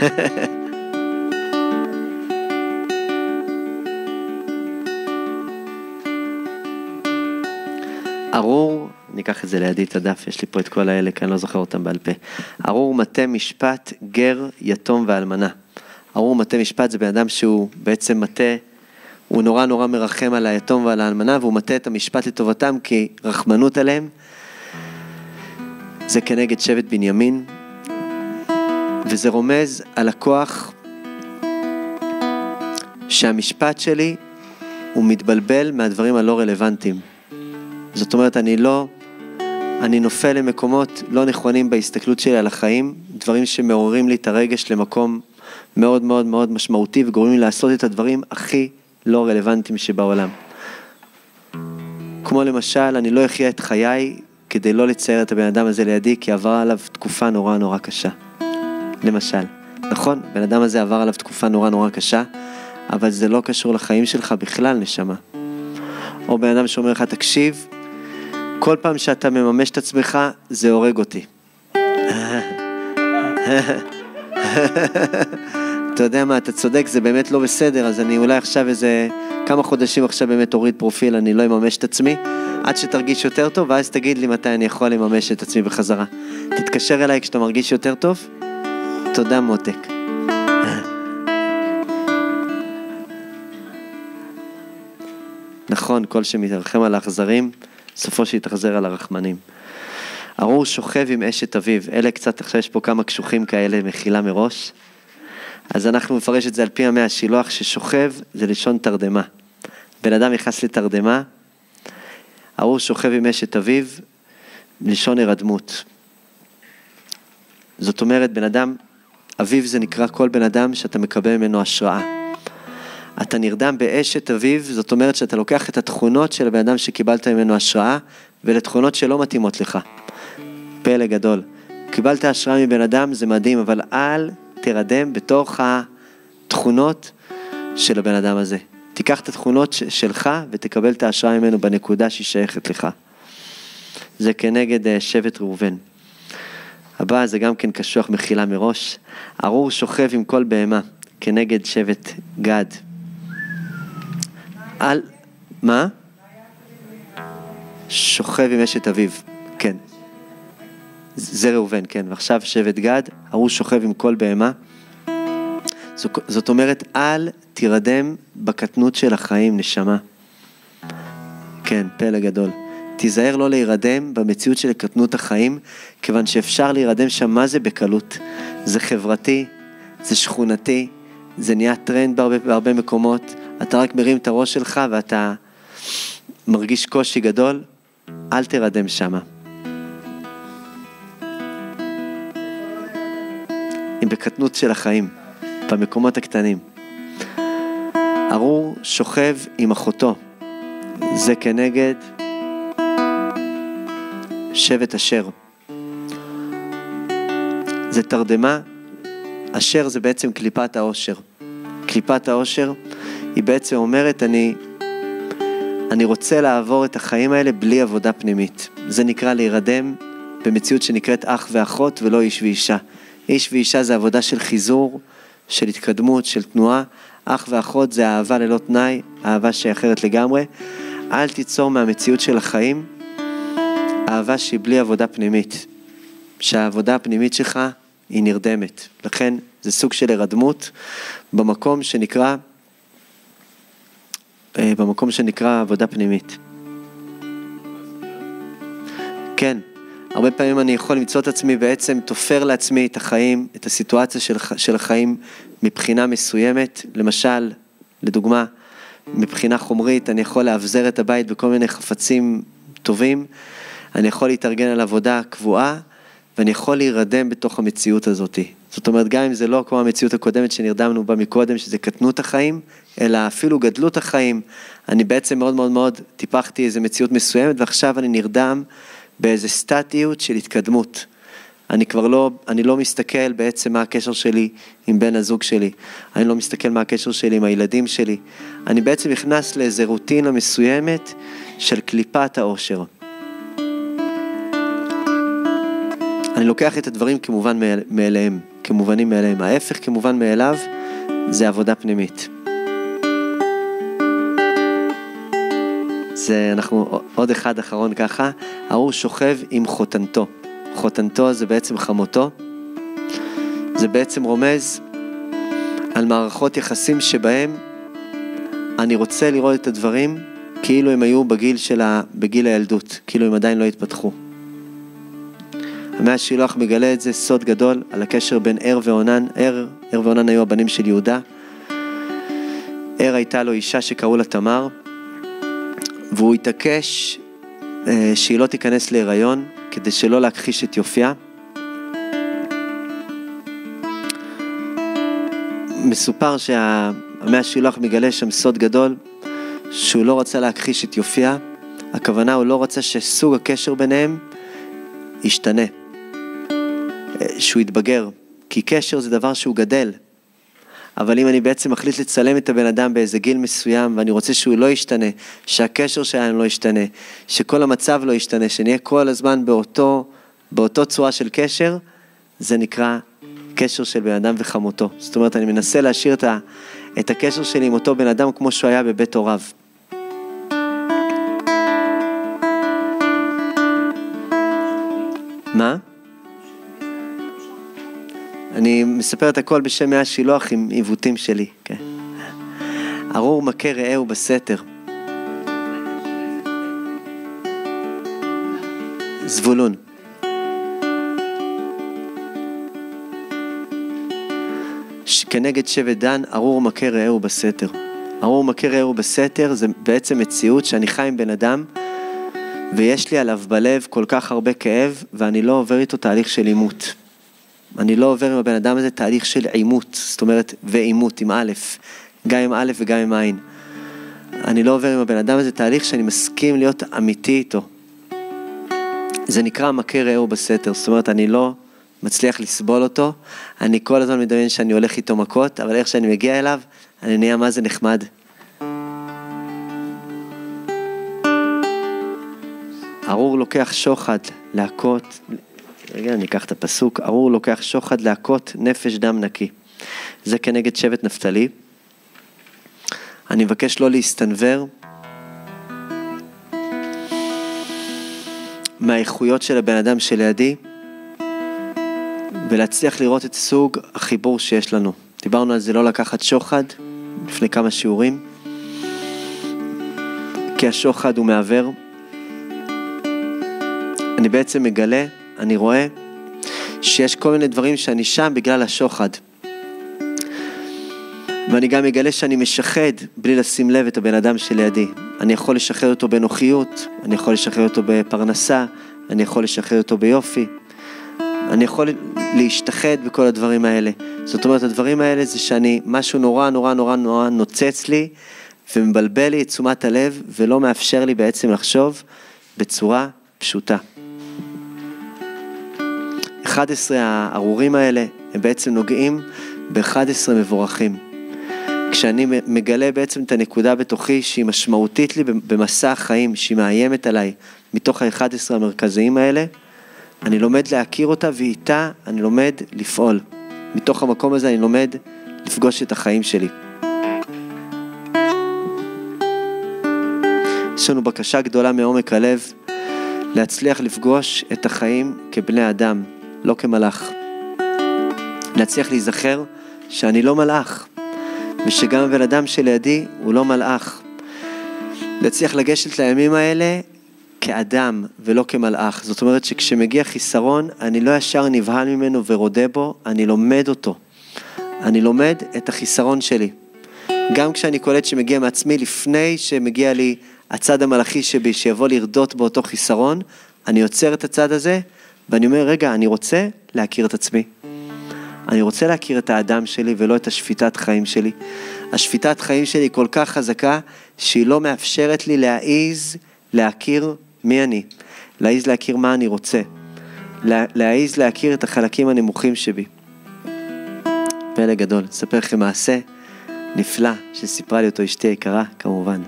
ארור, אני אקח את זה לידי את הדף, יש לי פה את כל האלה, כי אני לא זוכר אותם בעל פה. ארור מטה משפט, גר, יתום ואלמנה. ארור מטה משפט זה בן אדם שהוא בעצם מטה, הוא נורא נורא מרחם על היתום ועל האלמנה, והוא מטה את המשפט לטובתם, כי רחמנות עליהם, זה כנגד שבט בנימין, וזה רומז על הכוח שהמשפט שלי הוא מתבלבל מהדברים הלא רלוונטיים. זאת אומרת, אני לא, אני נופל למקומות לא נכונים בהסתכלות שלי על החיים, דברים שמעוררים לי את הרגש למקום מאוד מאוד מאוד משמעותי, וגורמים לי לעשות את הדברים הכי לא רלוונטיים שבעולם. כמו למשל, אני לא אחיה את חיי כדי לא לצייר את הבן אדם הזה לידי, כי עבר עליו תקופה נורא נורא קשה. למשל, נכון? בן אדם הזה עבר עליו תקופה נורא נורא קשה, אבל זה לא קשור לחיים שלך בכלל, נשמה. או בן אדם שאומר לך, תקשיב, כל פעם שאתה מממש את עצמך, זה הורג אותי. אתה יודע מה, אתה צודק, זה באמת לא בסדר, אז אני אולי עכשיו איזה כמה חודשים עכשיו באמת אוריד פרופיל, אני לא אממש את עצמי, עד שתרגיש יותר טוב, ואז תגיד לי מתי אני יכול לממש את עצמי בחזרה. תתקשר אליי כשאתה מרגיש יותר טוב. תודה מותק. נכון, כל שמתרחם על האכזרים, סופו שיתחזר על הרחמנים. ארור שוכב עם אשת אביו, אלה קצת, עכשיו יש פה כמה קשוחים כאלה, מחילה מראש. אז אנחנו מפרש את זה על פי המאה השילוח, ששוכב זה לשון תרדמה. בן אדם נכנס לתרדמה, ארור שוכב עם אשת אביו, לשון הרדמות. זאת אומרת, בן אדם, אביו זה נקרא כל בן אדם שאתה מקבל ממנו השראה. אתה נרדם באשת אביו, זאת אומרת שאתה לוקח את התכונות של הבן אדם שקיבלת ממנו השראה, ולתכונות שלא מתאימות לך. פלא גדול. קיבלת השראה מבן אדם, זה מדהים, אבל אל תרדם בתוך התכונות של הבן אדם הזה. תיקח את התכונות שלך, ותקבל את ההשראה ממנו בנקודה שהיא שייכת לך. זה כנגד שבט ראובן. הבא זה גם כן קשוח מחילה מראש. ארור שוכב עם כל בהמה, כנגד שבט גד. על... מה? שוכב עם אשת אביו, כן. זה ראובן, כן. ועכשיו שבט גד, ארור שוכב עם כל בהמה. זאת אומרת, אל תירדם בקטנות של החיים, נשמה. כן, פלא גדול. תיזהר לא להירדם במציאות של קטנות החיים, כיוון שאפשר להירדם שם מה זה בקלות. זה חברתי, זה שכונתי, זה נהיה טרנד בהרבה, בהרבה מקומות. אתה רק מרים את הראש שלך ואתה מרגיש קושי גדול, אל תירדם שם. עם בקטנות של החיים, במקומות הקטנים. ארור שוכב עם אחותו, זה כנגד שבט אשר. זה תרדמה, אשר זה בעצם קליפת האושר. קליפת האושר היא בעצם אומרת, אני, אני רוצה לעבור את החיים האלה בלי עבודה פנימית. זה נקרא להירדם במציאות שנקראת אח ואחות ולא איש ואישה. איש ואישה זה עבודה של חיזור, של התקדמות, של תנועה. אח ואחות זה אהבה ללא תנאי, אהבה שהיא אחרת לגמרי. אל תיצור מהמציאות של החיים אהבה שהיא בלי עבודה פנימית. שהעבודה הפנימית שלך היא נרדמת. לכן זה סוג של הרדמות במקום שנקרא, במקום שנקרא עבודה פנימית. כן, הרבה פעמים אני יכול למצוא את עצמי בעצם תופר לעצמי את החיים, את הסיטואציה של, של החיים מבחינה מסוימת. למשל, לדוגמה, מבחינה חומרית, אני יכול להבזר את הבית בכל מיני חפצים טובים, אני יכול להתארגן על עבודה קבועה, ואני יכול להירדם בתוך המציאות הזאת. זאת אומרת, גם אם זה לא כמו המציאות הקודמת שנרדמנו בה מקודם, שזה קטנות החיים, אלא אפילו גדלות החיים, אני בעצם מאוד מאוד מאוד טיפחתי איזו מציאות מסוימת, ועכשיו אני נרדם באיזו סטטיות של התקדמות. אני כבר לא, אני לא מסתכל בעצם מה הקשר שלי עם בן הזוג שלי, אני לא מסתכל מה הקשר שלי עם הילדים שלי, אני בעצם נכנס לאיזו רוטינה מסוימת של קליפת האושר. אני לוקח את הדברים כמובן מאליהם, כמובנים מאליהם. ההפך כמובן מאליו זה עבודה פנימית. זה אנחנו עוד אחד אחרון ככה, ארור שוכב עם חותנתו. חותנתו זה בעצם חמותו. זה בעצם רומז על מערכות יחסים שבהם אני רוצה לראות את הדברים כאילו הם היו בגיל שלה, בגיל הילדות, כאילו הם עדיין לא התפתחו. המאה השילוח מגלה את זה סוד גדול על הקשר בין ער ועונן. ער, ער ועונן היו הבנים של יהודה. ער הייתה לו אישה שקראו לה תמר, והוא התעקש אה, שהיא לא תיכנס להיריון, כדי שלא להכחיש את יופייה. מסופר שהמאה השילוח מגלה שם סוד גדול, שהוא לא רצה להכחיש את יופייה. הכוונה הוא לא רצה שסוג הקשר ביניהם ישתנה, שהוא יתבגר, כי קשר זה דבר שהוא גדל. אבל אם אני בעצם מחליט לצלם את הבן אדם באיזה גיל מסוים, ואני רוצה שהוא לא ישתנה, שהקשר שלנו לא ישתנה, שכל המצב לא ישתנה, שנהיה כל הזמן באותו, באותו צורה של קשר, זה נקרא קשר של בן אדם וחמותו. זאת אומרת, אני מנסה להשאיר את, ה, את הקשר שלי עם אותו בן אדם כמו שהוא היה בבית הוריו. מה? אני מספר את הכל בשם מאה שילוח עם עיוותים שלי. כן. ארור מכה רעהו בסתר. זבולון. כנגד שבט דן, ארור מכה רעהו בסתר. ארור מכה רעהו בסתר זה בעצם מציאות שאני חי עם בן אדם, ויש לי עליו בלב כל כך הרבה כאב, ואני לא עובר איתו תהליך של אימות. אני לא עובר עם הבן אדם הזה תהליך של אימות, זאת אומרת, ואימות עם א', גם עם א' וגם עם עין. אני לא עובר עם הבן אדם הזה תהליך שאני מסכים להיות אמיתי איתו. זה נקרא מכה רעהו בסתר, זאת אומרת, אני לא מצליח לסבול אותו, אני כל הזמן מדמיין שאני הולך איתו מכות, אבל איך שאני מגיע אליו, אני נהיה מה זה נחמד. ארור לוקח שוחד להכות, רגע אני אקח את הפסוק, ארור לוקח שוחד להכות נפש דם נקי. זה כנגד שבט נפתלי. אני מבקש לא להסתנבר מהאיכויות של הבן אדם שלידי, ולהצליח לראות את סוג החיבור שיש לנו. דיברנו על זה לא לקחת שוחד, לפני כמה שיעורים, כי השוחד הוא מעבר. אני בעצם מגלה, אני רואה, שיש כל מיני דברים שאני שם בגלל השוחד. ואני גם מגלה שאני משחד בלי לשים לב את הבן אדם שלידי. אני יכול לשחרר אותו בנוחיות, אני יכול לשחרר אותו בפרנסה, אני יכול לשחרר אותו ביופי. אני יכול להשתחד בכל הדברים האלה. זאת אומרת, הדברים האלה זה שאני, משהו נורא נורא נורא נורא נוצץ לי, ומבלבל לי את תשומת הלב, ולא מאפשר לי בעצם לחשוב בצורה פשוטה. אחד עשר הארורים האלה, הם בעצם נוגעים ב-אחד עשר מבורכים. כשאני מגלה בעצם את הנקודה בתוכי, שהיא משמעותית לי במסע החיים, שהיא מאיימת עליי, מתוך ה-אחד עשר המרכזיים האלה, אני לומד להכיר אותה, ואיתה אני לומד לפעול. מתוך המקום הזה אני לומד לפגוש את החיים שלי. יש לנו בקשה גדולה מעומק הלב, להצליח לפגוש את החיים כבני אדם, לא כמלאך. להצליח להיזכר שאני לא מלאך, ושגם הבן אדם שלידי הוא לא מלאך. להצליח לגשת לימים האלה כאדם ולא כמלאך. זאת אומרת שכשמגיע חיסרון, אני לא ישר נבהל ממנו ורודה בו, אני לומד אותו. אני לומד את החיסרון שלי. גם כשאני קולט שמגיע מעצמי, לפני שמגיע לי הצד המלאכי שבי, שיבוא לרדות באותו חיסרון, אני יוצר את הצד הזה, ואני אומר, רגע, אני רוצה להכיר את עצמי. אני רוצה להכיר את האדם שלי ולא את השפיטת חיים שלי. השפיטת חיים שלי היא כל כך חזקה, שהיא לא מאפשרת לי להעיז להכיר מי אני. להעיז להכיר מה אני רוצה. לה, להעיז להכיר את החלקים הנמוכים שבי. פלא גדול. אספר לכם מעשה נפלא שסיפרה לי אותו אשתי היקרה, כמובן.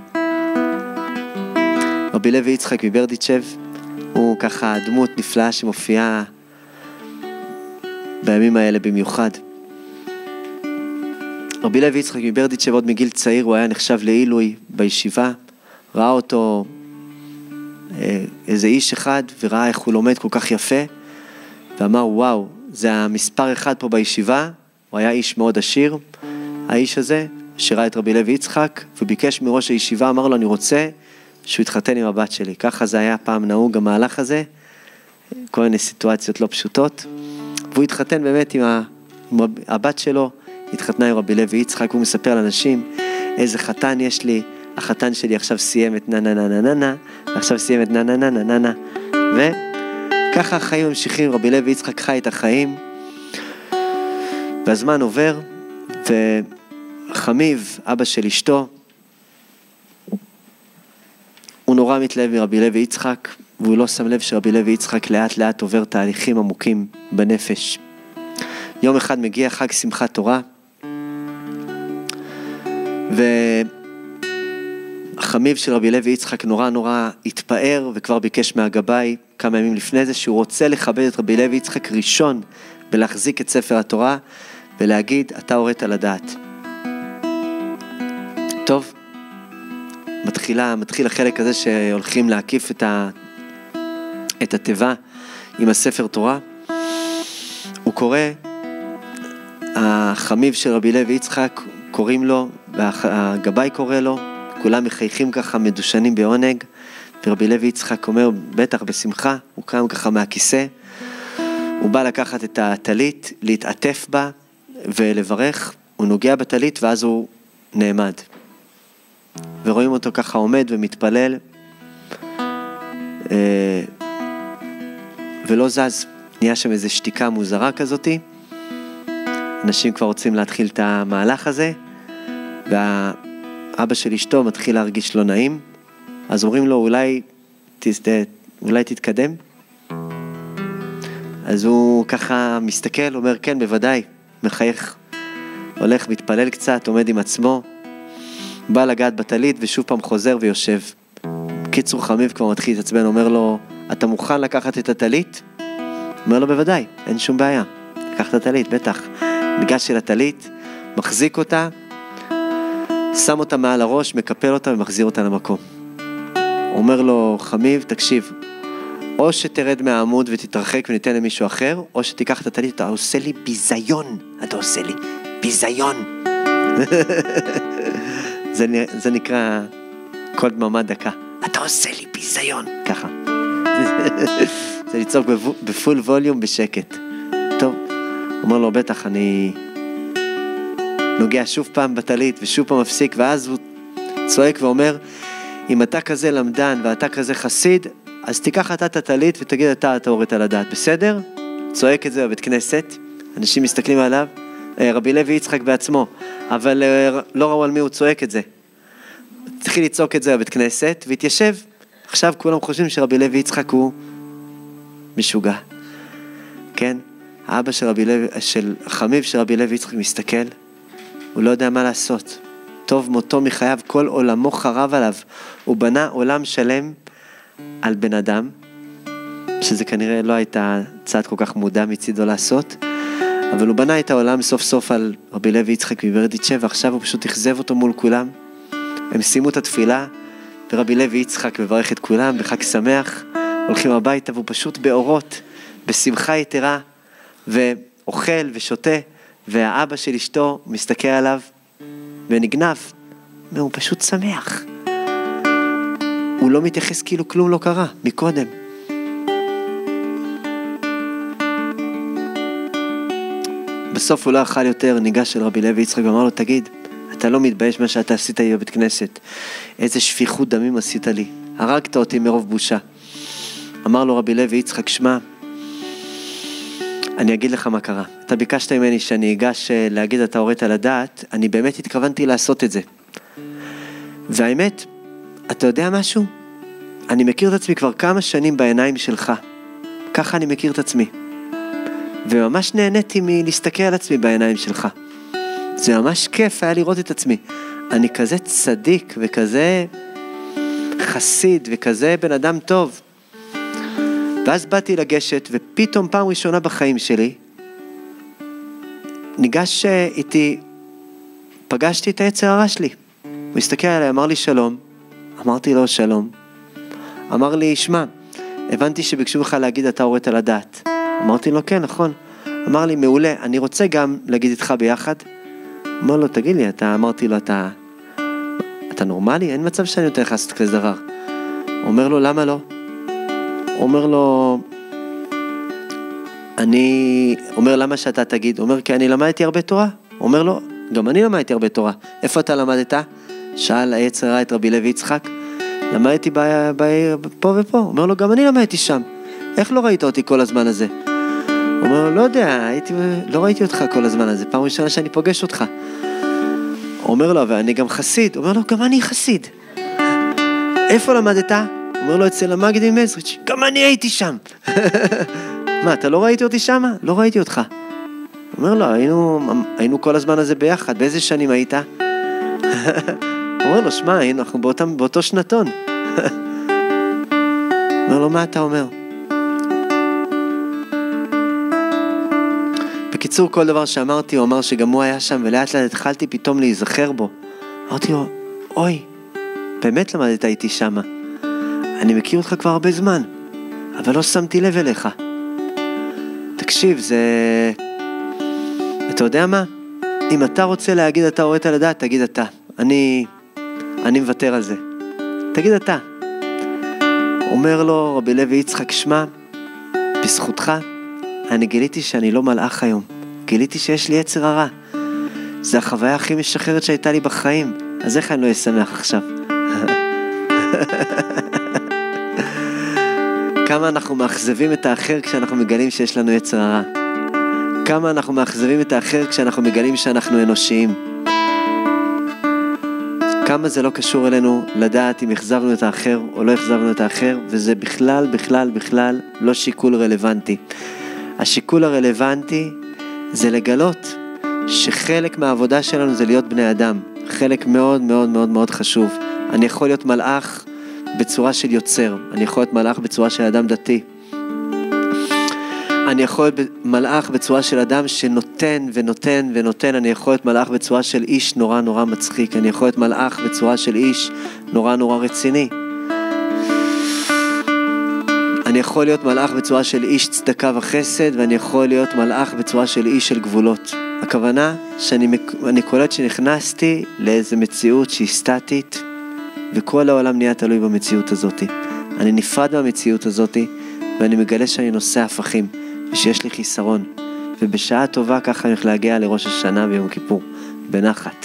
רבי לוי יצחק מברדיצ'ב, הוא ככה דמות נפלאה שמופיעה בימים האלה במיוחד. רבי לוי יצחק מברדיצ'ב עוד מגיל צעיר, הוא היה נחשב לעילוי בישיבה, ראה אותו איזה איש אחד, וראה איך הוא לומד כל כך יפה, ואמר, וואו, זה המספר אחד פה בישיבה. הוא היה איש מאוד עשיר, האיש הזה, שראה את רבי לוי יצחק, וביקש מראש הישיבה, אמר לו, אני רוצה שהוא יתחתן עם הבת שלי. ככה זה היה פעם נהוג, המהלך הזה, כל מיני סיטואציות לא פשוטות, והוא התחתן באמת עם, ה... עם הבת שלו, התחתנה עם רבי לוי יצחק, הוא מספר לאנשים, איזה חתן יש לי, החתן שלי עכשיו סיים את נה נה נה נה נה נה, ועכשיו סיים את נה נה נה נה נה נה, וככה החיים ממשיכים, רבי לוי יצחק חי את החיים, והזמן עובר, וחמיב, אבא של אשתו, הוא נורא מתלהב מרבי לוי יצחק, והוא לא שם לב שרבי לוי יצחק לאט לאט עובר תהליכים עמוקים בנפש. יום אחד מגיע חג שמחת תורה, החמיב של רבי לוי יצחק נורא נורא התפאר, וכבר ביקש מהגבאי כמה ימים לפני זה, שהוא רוצה לכבד את רבי לוי יצחק ראשון, ולהחזיק את ספר התורה, ולהגיד, אתה הורית לדעת. טוב, מתחילה, מתחיל החלק הזה שהולכים להקיף את, ה, את התיבה עם הספר תורה. הוא קורא, החמיב של רבי לוי יצחק קוראים לו, והגבאי קורא לו, כולם מחייכים ככה מדושנים בעונג, ורבי לוי יצחק אומר, בטח בשמחה, הוא קם ככה מהכיסא, הוא בא לקחת את הטלית, להתעטף בה ולברך, הוא נוגע בטלית ואז הוא נעמד. ורואים אותו ככה עומד ומתפלל, ולא זז, נהיה שם איזו שתיקה מוזרה כזאת, אנשים כבר רוצים להתחיל את המהלך הזה, והאבא של אשתו מתחיל להרגיש לא נעים, אז אומרים לו, אולי, אולי תתקדם? אז הוא ככה מסתכל, אומר, כן, בוודאי, מחייך, הולך, מתפלל קצת, עומד עם עצמו, בא לגעת בטלית ושוב פעם חוזר ויושב. קיצור חמיב כבר מתחיל להתעצבן, אומר לו, אתה מוכן לקחת את הטלית? אומר לו, בוודאי, אין שום בעיה, לקח את הטלית, בטח. ניגש אל הטלית, מחזיק אותה, שם אותה מעל הראש, מקפל אותה ומחזיר אותה למקום. אומר לו, חמיב, תקשיב, או שתרד מהעמוד ותתרחק וניתן למישהו אחר, או שתיקח את הטלית, אתה עושה לי ביזיון, אתה עושה לי ביזיון. זה, זה נקרא כל דממה דקה. אתה עושה לי ביזיון, ככה. זה לצעוק בפול ווליום בשקט. טוב, אומר לו, בטח, אני נוגע שוב פעם בטלית ושוב פעם מפסיק, ואז הוא צועק ואומר, אם אתה כזה למדן ואתה כזה חסיד, אז תיקח אתה את הטלית ותגיד אתה, אתה הורית לדעת, בסדר? צועק את זה בבית כנסת, אנשים מסתכלים עליו, רבי לוי יצחק בעצמו, אבל לא ראו על מי הוא צועק את זה. התחיל לצעוק את זה בבית כנסת, והתיישב. עכשיו כולם חושבים שרבי לוי יצחק הוא משוגע. כן? האבא של רבי לוי, של חמיב של רבי לוי יצחק מסתכל, הוא לא יודע מה לעשות. טוב מותו מחייו, כל עולמו חרב עליו. הוא בנה עולם שלם על בן אדם, שזה כנראה לא הייתה צעד כל כך מודע מצידו לעשות, אבל הוא בנה את העולם סוף סוף על רבי לוי יצחק מברדיצ'ה, ועכשיו הוא פשוט יחזב אותו מול כולם. הם סיימו את התפילה, ורבי לוי יצחק מברך את כולם בחג שמח, הולכים הביתה, והוא פשוט באורות, בשמחה יתרה, ואוכל ושותה, והאבא של אשתו מסתכל עליו, ונגנב, והוא פשוט שמח. הוא לא מתייחס כאילו כלום לא קרה, מקודם. בסוף הוא לא אכל יותר, ניגש של רבי לוי יצחק ואמר לו, תגיד, אתה לא מתבייש מה שאתה עשית לי בבית כנסת. איזה שפיכות דמים עשית לי. הרגת אותי מרוב בושה. אמר לו רבי לוי יצחק, שמע, אני אגיד לך מה קרה. אתה ביקשת ממני שאני אגש להגיד אתה הורית לדעת, אני באמת התכוונתי לעשות את זה. והאמת, אתה יודע משהו? אני מכיר את עצמי כבר כמה שנים בעיניים שלך. ככה אני מכיר את עצמי. וממש נהניתי מלהסתכל על עצמי בעיניים שלך. זה ממש כיף היה לראות את עצמי. אני כזה צדיק וכזה חסיד וכזה בן אדם טוב. ואז באתי לגשת, ופתאום פעם ראשונה בחיים שלי, ניגש איתי, פגשתי את היצר הרע שלי. הוא הסתכל עליי, אמר לי שלום. אמרתי לו שלום. אמר לי, שמע, הבנתי שביקשו לך להגיד אתה הורית לדעת. אמרתי לו, כן, נכון. אמר לי, מעולה, אני רוצה גם להגיד איתך ביחד. אמר לו, תגיד לי, אתה, אמרתי לו, אתה, אתה נורמלי? אין מצב שאני יותר לעשות כזה דבר. אומר לו, למה לא? אומר לו, אני, אומר, למה שאתה תגיד? אומר, כי אני למדתי הרבה תורה. אומר לו, גם אני למדתי הרבה תורה. איפה אתה למדת? שאל היצר הרע את רבי לוי יצחק. למדתי ב, ב, פה ופה. אומר לו, גם אני למדתי שם. איך לא ראית אותי כל הזמן הזה? אומר לו, לא יודע, הייתי, לא ראיתי אותך כל הזמן הזה. פעם ראשונה שאני פוגש אותך. אומר לו, ואני גם חסיד. אומר לו, גם אני חסיד. איפה למדת? אומר לו, אצל המגיד ממזריץ'. גם אני הייתי שם. מה, אתה לא ראיתי אותי שם? לא ראיתי אותך. אומר לו, היינו, היינו כל הזמן הזה ביחד. באיזה שנים היית? אומר לו, שמע, אנחנו באותם, באותו שנתון. אומר לו, מה אתה אומר? בקיצור, כל דבר שאמרתי, הוא אמר שגם הוא היה שם, ולאט לאט התחלתי פתאום להיזכר בו. אמרתי לו, אוי, באמת למדת איתי שם. אני מכיר אותך כבר הרבה זמן, אבל לא שמתי לב אליך. תקשיב, זה... אתה יודע מה? אם אתה רוצה להגיד אתה הורית לדעת, תגיד אתה. אני... אני מוותר על זה. תגיד אתה. אומר לו רבי לוי יצחק, שמע, בזכותך, אני גיליתי שאני לא מלאך היום. גיליתי שיש לי יצר הרע. זה החוויה הכי משחררת שהייתה לי בחיים. אז איך אני לא אשמח עכשיו? כמה אנחנו מאכזבים את האחר כשאנחנו מגלים שיש לנו יצר הרע. כמה אנחנו מאכזבים את האחר כשאנחנו מגלים שאנחנו אנושיים. כמה זה לא קשור אלינו לדעת אם החזבנו את האחר או לא החזבנו את האחר, וזה בכלל, בכלל, בכלל לא שיקול רלוונטי. השיקול הרלוונטי זה לגלות שחלק מהעבודה שלנו זה להיות בני אדם. חלק מאוד מאוד מאוד מאוד חשוב. אני יכול להיות מלאך בצורה של יוצר. אני יכול להיות מלאך בצורה של אדם דתי. אני יכול להיות מלאך בצורה של אדם שנותן ונותן ונותן. אני יכול להיות מלאך בצורה של איש נורא נורא מצחיק. אני יכול להיות מלאך בצורה של איש נורא נורא רציני. אני יכול להיות מלאך בצורה של איש צדקה וחסד, ואני יכול להיות מלאך בצורה של איש של גבולות. הכוונה שאני אני קולט שנכנסתי לאיזו מציאות שהיא סטטית, וכל העולם נהיה תלוי במציאות הזאת. אני נפרד מהמציאות הזאת, ואני מגלה שאני נושא הפכים, ושיש לי חיסרון. ובשעה טובה ככה אני הולך להגיע לראש השנה ויום כיפור, בנחת.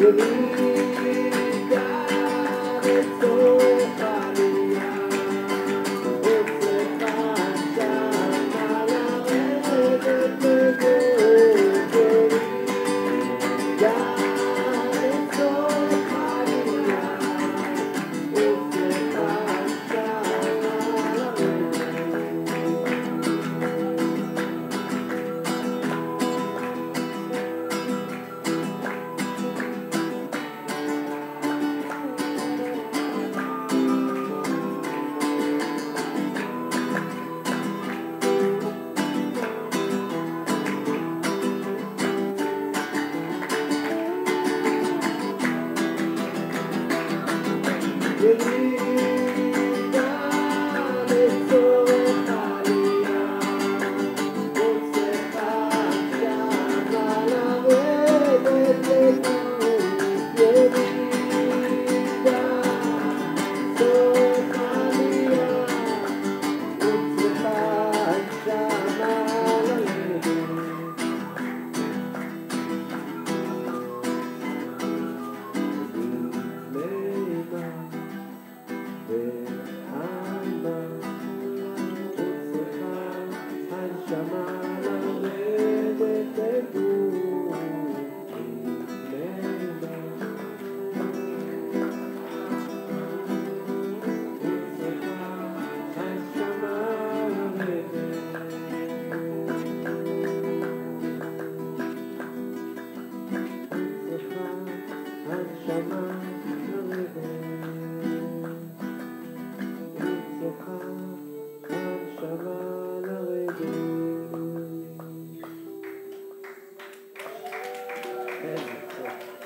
איזה כיף.